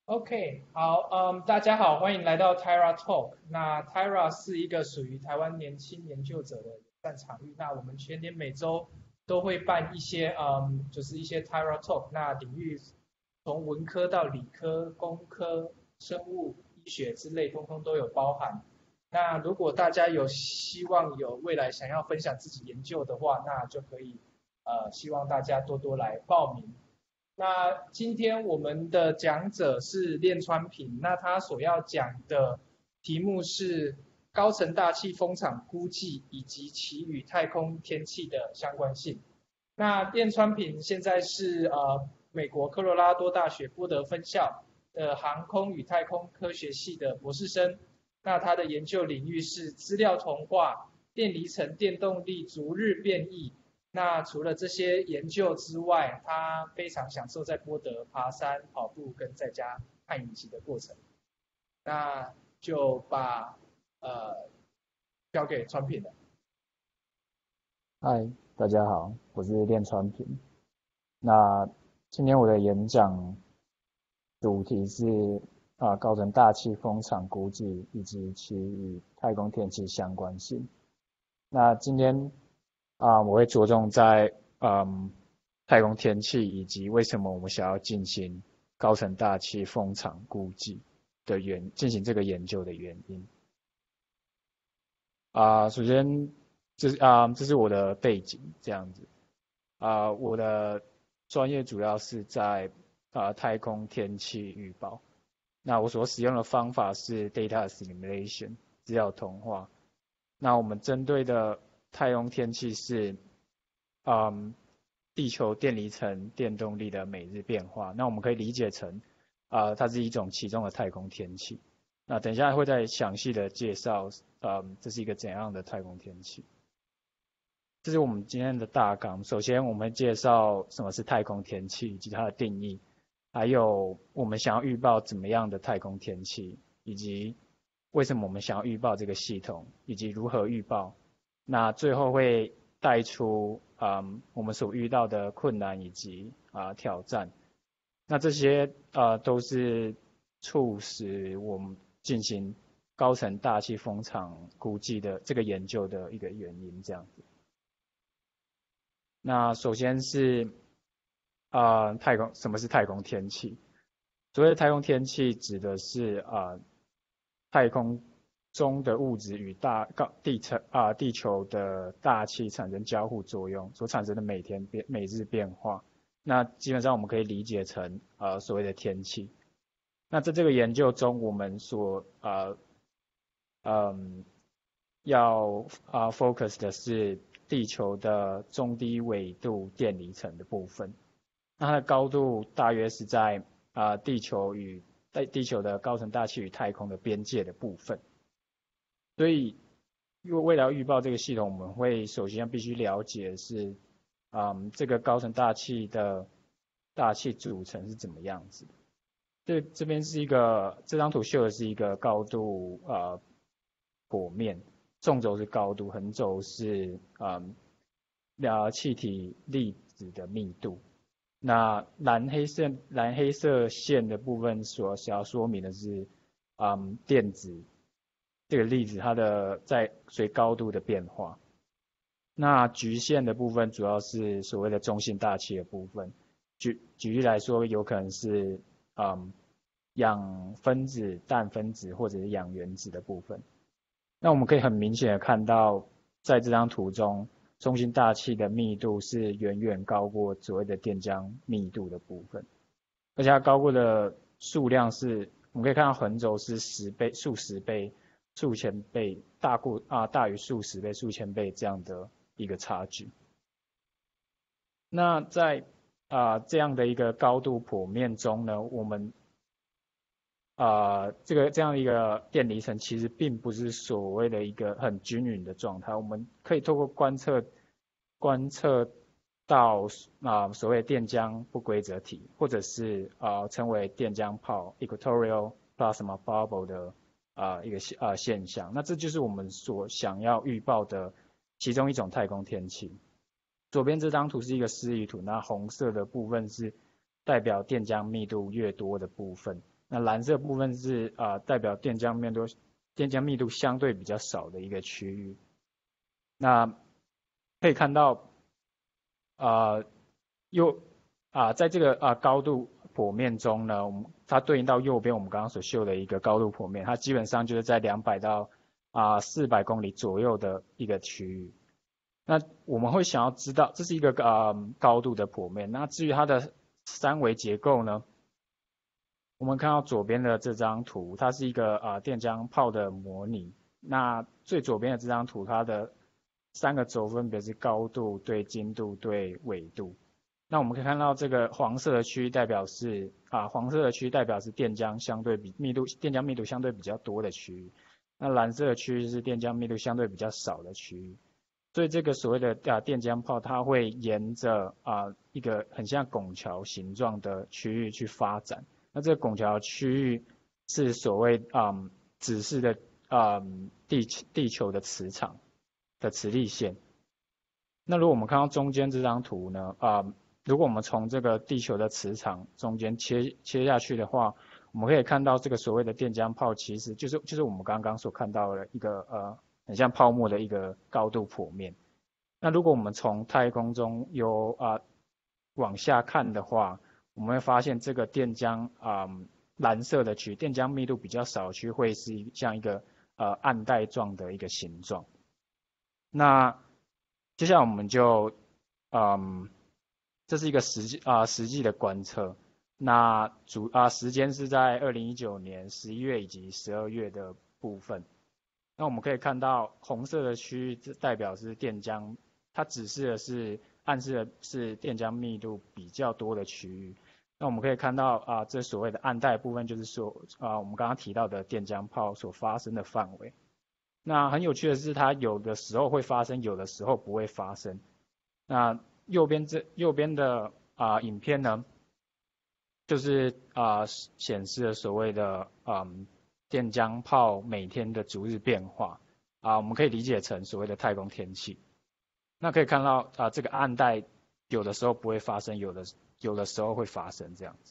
OK，好，大家好，欢迎来到 Tyra Talk。那 Tyra 是一个属于台湾年轻研究者的友善场域。那我们全年每周都会办一些，就是一些 Tyra Talk。那领域从文科到理科、工科、生物、医学之类，通通都有包含。那如果大家有希望有未来想要分享自己研究的话，那就可以，希望大家多多来报名。那今天我们的讲者是练川平，那他所要讲的题目是高层大气风场估计以及其与太空天气的相关性。那练川平现在是美国科罗拉多大学波德分校的航空与太空科学系的博士生。那他的研究领域是资料同化、电离层电动力逐日变异。那除了这些研究之外，他非常享受在波德爬山、跑步跟在家看影集的过程。那就把交给川品了。 嗨，大家好，我是练川平。那今天我的演讲主题是高层大气风场估计以及其与太空天气相关性。那今天我会着重在太空天气以及为什么我们想要进行高层大气风场估计的进行这个研究的原因。首先这是我的背景这样子。我的专业主要是在太空天气预报。那我所使用的方法是 data assimilation 资料同化。那我们针对的太空天气是地球电离层电动力的每日变化。那我们可以理解成它是一种其中的太空天气。那等一下会再详细的介绍这是一个怎样的太空天气。这是我们今天的大纲。首先，我们介绍什么是太空天气以及它的定义，还有我们想要预报怎么样的太空天气，以及为什么我们想要预报这个系统，以及如何预报。那最后会带出我们所遇到的困难以及挑战。那这些都是促使我们进行高层大气风场估计的这个研究的一个原因，这样子。那首先是什么是太空天气？所谓的太空天气指的是太空中的物质与地球的大气产生交互作用所产生的每日变化。那基本上我们可以理解成所谓的天气。那在这个研究中，我们所要focus 的是地球的中低纬度电离层的部分。那它的高度大约是在地球的高层大气与太空的边界的部分。所以，为了要预报这个系统，我们会首先必须了解是这个高层大气的大气组成是怎么样子。这边是这张图秀的是一个高度剖面。纵轴是高度，横轴是气体粒子的密度。那蓝黑色线的部分想要说明的是电子这个粒子它的在随高度的变化。那橘线的部分主要是所谓的中性大气的部分。举例来说，有可能是氧分子、氮分子或者是氧原子的部分。那我们可以很明显的看到，在这张图中，中性大气的密度是远远高过所谓的电浆密度的部分，而且它高过的数量是，我们可以看到横轴是10倍、数十倍、数千倍，大于数十倍、数千倍这样的一个差距。那在这样的一个高度剖面中呢，我们这样一个电离层其实并不是所谓的一个很均匀的状态。我们可以透过观测到所谓电浆不规则体，或者是称为电浆泡 equatorial plasma bubble 的一个现象。那这就是我们所想要预报的其中一种太空天气。左边这张图是一个示意图，那红色的部分是代表电浆密度越多的部分。 那蓝色部分是代表电浆密度相对比较少的一个区域。那可以看到在这个高度剖面中呢，它对应到右边我们刚刚所秀的一个高度剖面，它基本上就是在200到400公里左右的一个区域。那我们会想要知道这是一个高度的剖面，那至于它的三维结构呢，我们看到左边的这张图，它是一个电浆泡的模拟。那最左边的这张图，它的3个轴分别是高度、对经度、对纬度。那我们可以看到这个黄色的区域代表是电浆密度相对比较多的区域，那蓝色的区域是电浆密度相对比较少的区域。所以这个所谓的电浆泡，它会沿着一个很像拱桥形状的区域去发展。那这个拱桥区域是所谓指示的地球的磁场的磁力线。那如果我们看到中间这张图呢，如果我们从这个地球的磁场中间切下去的话，我们可以看到这个所谓的电浆泡其实就是我们刚刚所看到的一个很像泡沫的一个高度剖面。那如果我们从太空中往下看的话，我们会发现这个电浆蓝色的区，电浆密度比较少的区会是像一个暗带状的一个形状。那接下来我们就这是一个实际的观测。那时间是在2019年11月以及12月的部分。那我们可以看到红色的区域代表是电浆，它暗示的是电浆密度比较多的区域。那我们可以看到这所谓的暗带部分就是说我们刚刚提到的电浆泡所发生的范围。那很有趣的是，它有的时候会发生，有的时候不会发生。那右边的影片呢，就是显示了所谓的电浆泡每天的逐日变化我们可以理解成所谓的太空天气。那可以看到这个暗带有的时候不会发生，有的时候会发生这样子。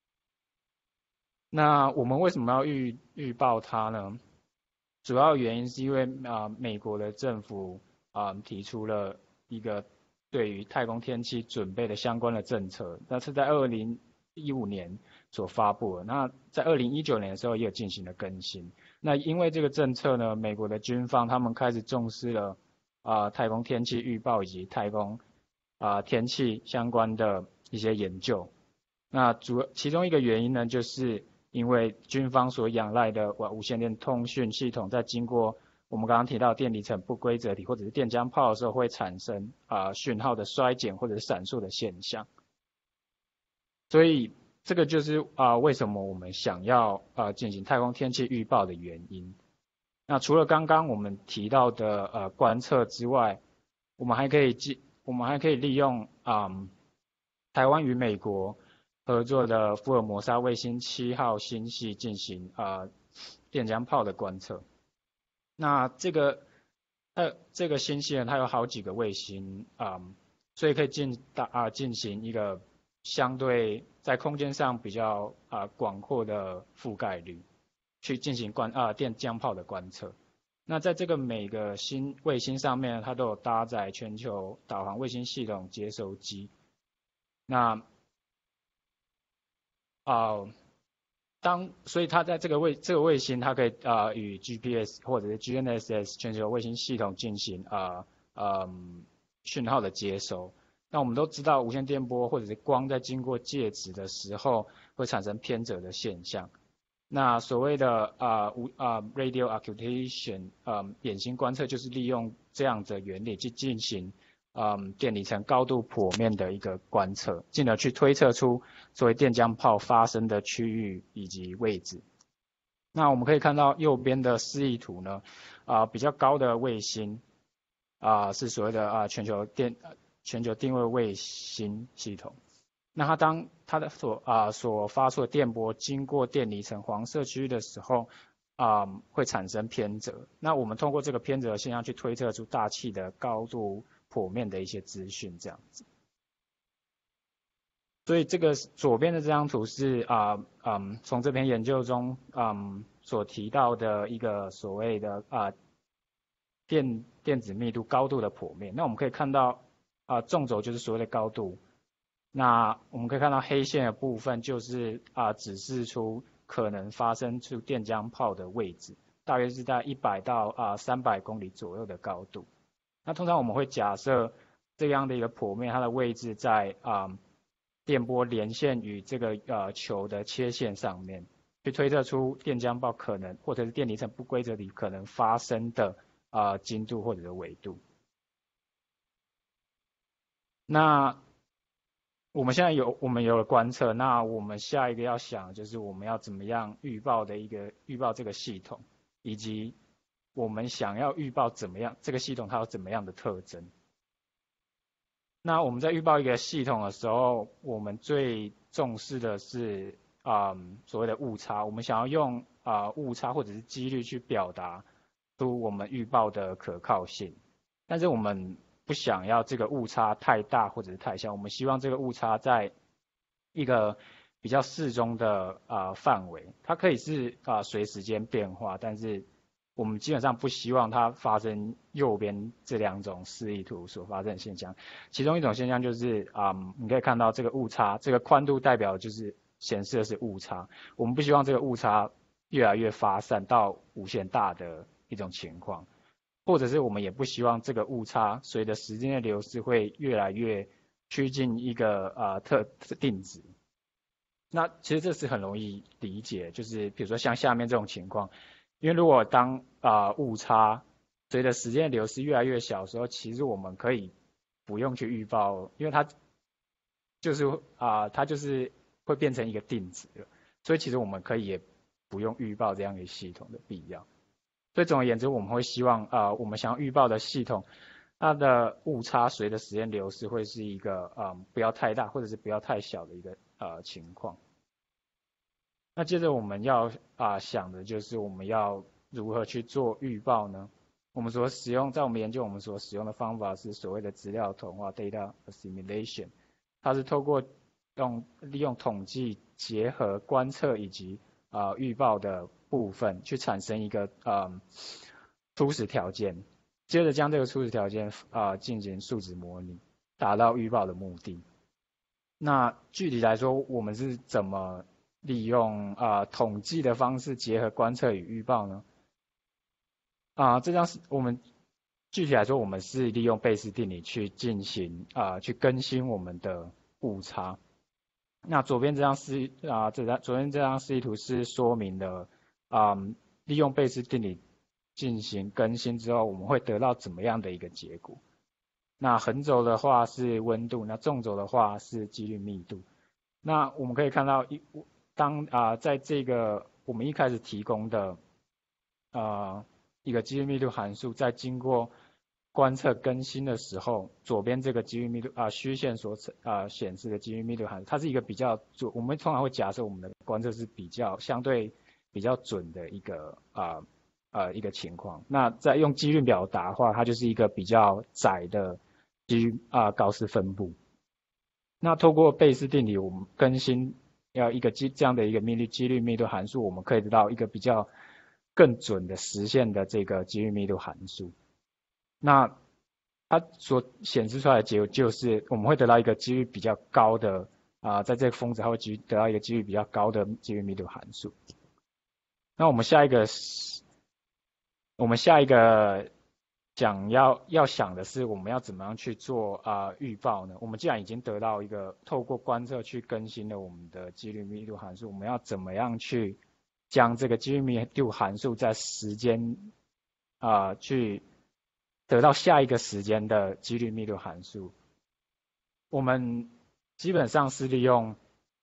那我们为什么要预报它呢？主要原因是因为美国的政府提出了一个对于太空天气准备的相关的政策，那是在2015年所发布的。那在2019年的时候也有进行了更新。那因为这个政策呢，美国的军方他们开始重视了太空天气预报以及太空天气相关的一些研究。那其中一个原因呢，就是因为军方所仰赖的无线电通讯系统，在经过我们刚刚提到电离层不规则体或者是电浆泡的时候，会产生讯号的衰减或者是闪烁的现象。所以这个就是为什么我们想要进行太空天气预报的原因。那除了刚刚我们提到的观测之外，我们还可以利用台湾与美国合作的福尔摩沙卫星7号星系进行电浆泡的观测。那这个星系呢，它有好几个卫星所以可以进行一个相对在空间上比较广阔的覆盖率，去进行电浆泡的观测。那在这个每个卫星上面，它都有搭载全球导航卫星系统接收机。那所以它在这个卫星，它可以与 GPS 或者是 GNSS 全球卫星系统进行讯号的接收。那我们都知道无线电波或者是光在经过介质的时候会产生偏折的现象。那所谓的radio occultation 眼星观测就是利用这样的原理去进行电离层高度剖面的一个观测，进而去推测出所谓电浆泡发生的区域以及位置。那我们可以看到右边的示意图呢，比较高的卫星是所谓的全球定位卫星系统。那当它的所发出的电波经过电离层黄色区域的时候，会产生偏折。那我们通过这个偏折现象去推测出大气的高度剖面的一些资讯，这样子。 所以这个左边的这张图是从这篇研究中所提到的一个所谓的电子密度高度的剖面。那我们可以看到纵轴就是所谓的高度，那我们可以看到黑线的部分就是指示出可能发生出电浆泡的位置，大约是在100到300公里左右的高度。那通常我们会假设这样的一个剖面，它的位置在电波连线与这个球的切线上面，去推测出电浆泡可能或者是电离层不规则里可能发生的精度或者是纬度。那我们现在有了观测，那我们下一个要想的就是我们要怎么样预报这个系统，以及我们想要预报怎么样这个系统它有怎么样的特征。那我们在预报一个系统的时候，我们最重视的是所谓的误差，我们想要用误差或者是几率去表达出我们预报的可靠性，但是我们不想要这个误差太大或者是太小，我们希望这个误差在一个比较适中的范围，它可以是随时间变化，但是我们基本上不希望它发生右边这两种示例图所发生的现象。其中一种现象就是你可以看到这个误差，这个宽度代表就是显示的是误差，我们不希望这个误差越来越发散到无限大的一种情况。或者是我们也不希望这个误差随着时间的流逝会越来越趋近一个特定值。那其实这是很容易理解，就是比如说像下面这种情况，因为如果当误差随着时间的流逝越来越小的时候，其实我们可以不用去预报，因为它就是会变成一个定值了，所以其实我们可以也不用预报这样一个系统的必要。所以总而言之，我们会希望我们想要预报的系统，它的误差随着时间流逝会是一个不要太大或者是不要太小的一个情况。那接着我们要想的就是我们要如何去做预报呢？我们在我们研究我们所使用的方法是所谓的资料同化 （data assimilation），它是透过利用统计结合观测以及预报的部分去产生一个初始条件，接着将这个初始条件进行数值模拟，达到预报的目的。那具体来说，我们是怎么利用统计的方式结合观测与预报呢？我们具体来说，我们是利用贝氏定理去进行去更新我们的误差。那左边这张示意图是说明了利用贝氏定理进行更新之后，我们会得到怎么样的一个结果。那横轴的话是温度，那纵轴的话是几率密度。那我们可以看到在这个我们一开始提供的一个几率密度函数，在经过观测更新的时候，左边这个几率密度虚线所显示的几率密度函数，它是一个比较我们通常会假设我们的观测是相对比较准的一个情况。那在用几率表达的话，它就是一个比较窄的几率高斯分布。那透过贝氏定理，我们更新这样的一个几率密度函数，我们可以得到一个比较更准的实现的这个几率密度函数。那它所显示出来的结果就是我们会得到一个几率比较高的在这个峰值它会得到一个几率比较高的几率密度函数。那我们下一个要想的是我们要怎么样去做预报呢？我们既然已经得到一个透过观测去更新了我们的几率密度函数，我们要怎么样去将这个几率密度函数在时间去得到下一个时间的几率密度函数？我们基本上是利用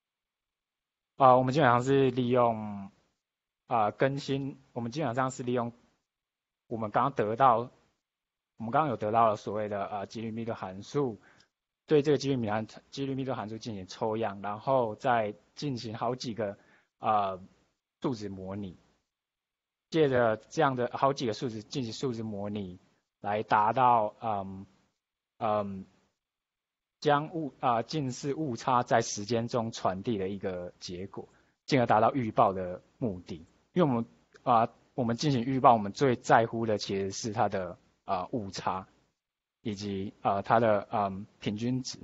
更新，我们基本上是利用我们刚刚有得到了所谓的几率密度函数，对这个几率密度函数进行抽样，然后再进行好几个数值模拟，借着这样的好几个数值进行数值模拟，来达到将近似误差在时间中传递的一个结果，进而达到预报的目的。因为我们进行预报，我们最在乎的其实是它的误差，以及它的平均值。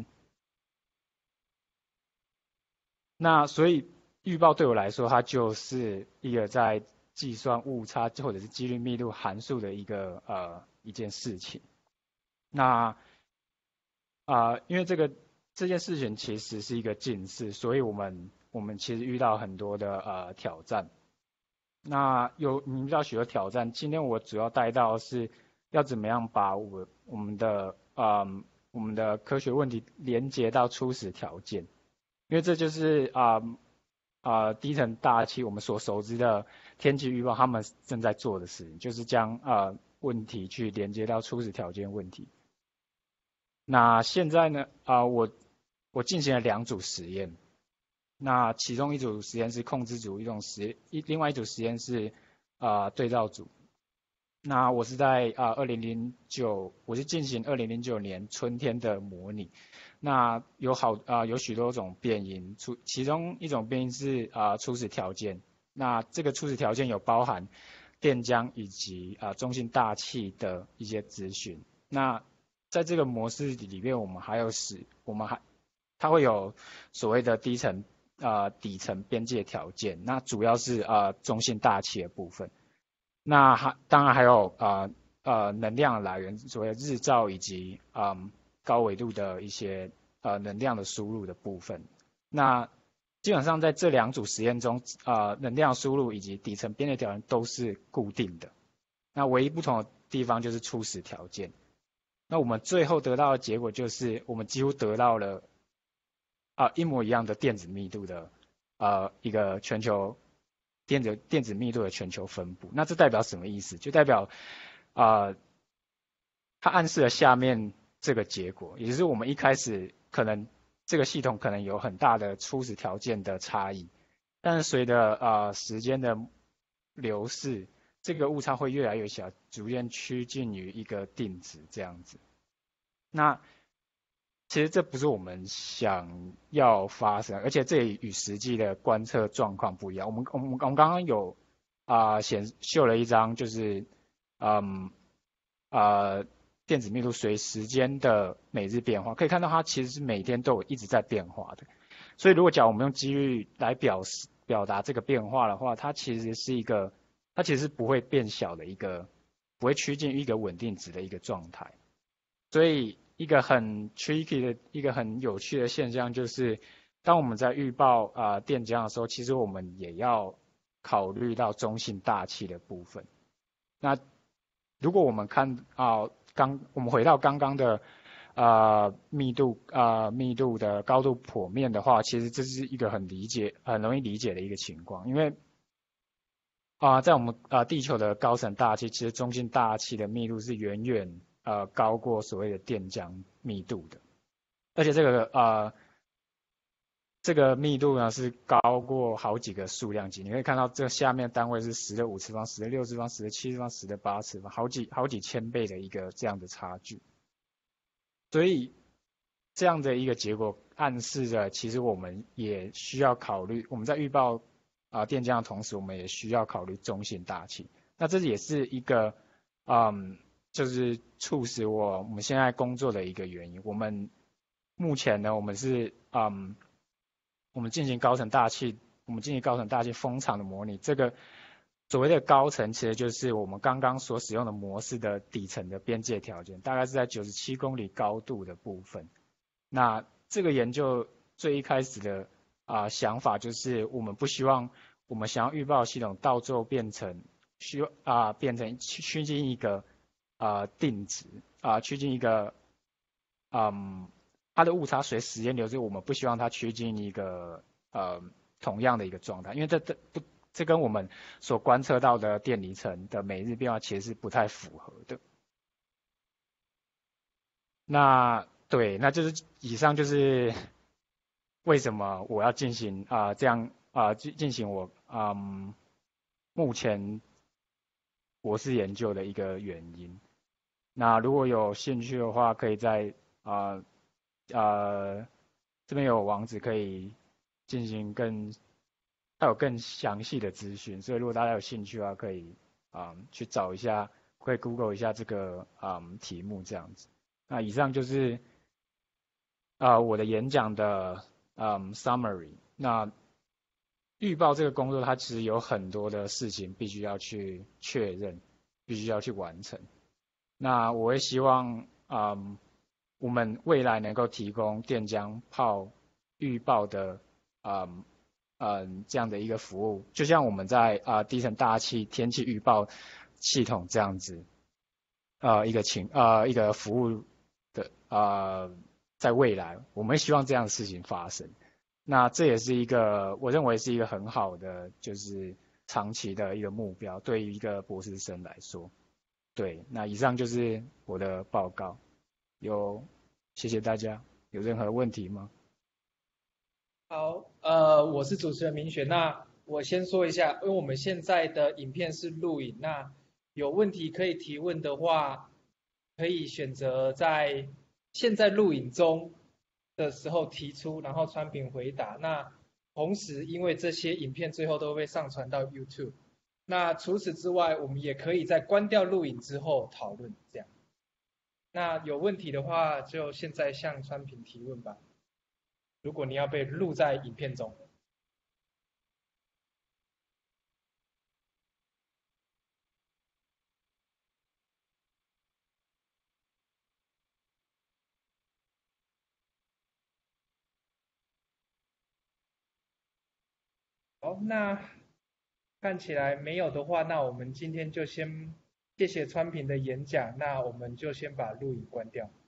那所以预报对我来说，它就是一个在计算误差或者是几率密度函数的一件事情。那因为这件事情其实是一个近似，所以我们其实遇到很多的挑战。那你遇到许多挑战，今天我主要带到是要怎么样把我们的科学问题连接到初始条件，因为这就是低层大气我们所熟知的天气预报他们正在做的事情，就是将问题去连接到初始条件问题。那现在呢我进行了2组实验，那其中一组实验是控制组，另外一组实验是对照组。那我是在我是进行2009年春天的模拟。那有许多种变因，其中一种变因是初始条件。那这个初始条件有包含电浆以及中性大气的一些资讯。那在这个模式里面，它会有所谓的底层边界条件，那主要是中性大气的部分。那当然还有能量来源，所谓日照以及高纬度的一些能量的输入的部分。那基本上在这2组实验中，能量输入以及底层边界条件都是固定的。那唯一不同的地方就是初始条件。那我们最后得到的结果就是，我们几乎得到了一模一样的电子密度的一个全球电子密度的全球分布。那这代表什么意思？就代表它暗示了下面这个结果，也就是我们一开始可能这个系统可能有很大的初始条件的差异，但是随着时间的流逝，这个误差会越来越小，逐渐趋近于一个定值这样子。那其实这不是我们想要发生，而且这也与实际的观测状况不一样。我们刚刚有秀了一张就是电子密度随时间的每日变化，可以看到它其实是每天都有一直在变化的。所以如果假如我们用几率来表达这个变化的话，它其实是不会变小的不会趋近于一个稳定值的一个状态。所以一个很 tricky 的一个很有趣的现象就是，当我们在预报电浆的时候，其实我们也要考虑到中性大气的部分。那如果我们我们回到刚刚的密度的高度剖面的话，其实这是一个很容易理解的一个情况，因为在我们地球的高层大气，其实中性大气的密度是远远高过所谓的电浆密度的，而且这个密度呢是高过好几个数量级。你可以看到这下面单位是10的5次方、10的6次方、10的7次方、10的8次方，好几千倍的一个这样的差距。所以这样的一个结果暗示着，其实我们也需要考虑，我们在预报电浆的同时，我们也需要考虑中性大气。那这也是一个就是促使我们现在工作的一个原因。我们目前呢，我们进行高层大气风场的模拟。这个所谓的高层，其实就是我们刚刚所使用的模式的底层的边界条件，大概是在97公里高度的部分。那这个研究最一开始的想法就是，我们不希望我们想要预报系统到最后变成趋近一个定值趋近一个它的误差随时间流逝，我们不希望它趋近一个同样的一个状态，因为这跟我们所观测到的电离层的每日变化其实是不太符合的。那就是以上就是为什么我要进行进行我目前博士研究的一个原因。那如果有兴趣的话，可以再这边有网址可以进行还有更详细的资讯，所以如果大家有兴趣的话，可以去找一下，可以 Google 一下这个题目这样子。那以上就是我的演讲的summary。那预报这个工作，它其实有很多的事情必须要去确认，必须要去完成。那我会希望我们未来能够提供电浆炮预报的这样的一个服务，就像我们在低层大气天气预报系统这样子一个服务的在未来我们希望这样的事情发生。那这也是一个我认为是一个很好的就是长期的一个目标，对于一个博士生来说。对，那以上就是我的报告。谢谢大家，有任何问题吗？ 好，我是主持人明雪。那我先说一下，因为我们现在的影片是录影，那有问题可以提问的话，可以选择在现在录影中的时候提出，然后川平回答。那同时，因为这些影片最后都会上传到 YouTube，那除此之外，我们也可以在关掉录影之后讨论，这样。那有问题的话，就现在向川平提问吧。如果你要被录在影片中。好，那看起来没有的话，那我们今天就先谢谢川平的演讲，那我们就先把录影关掉。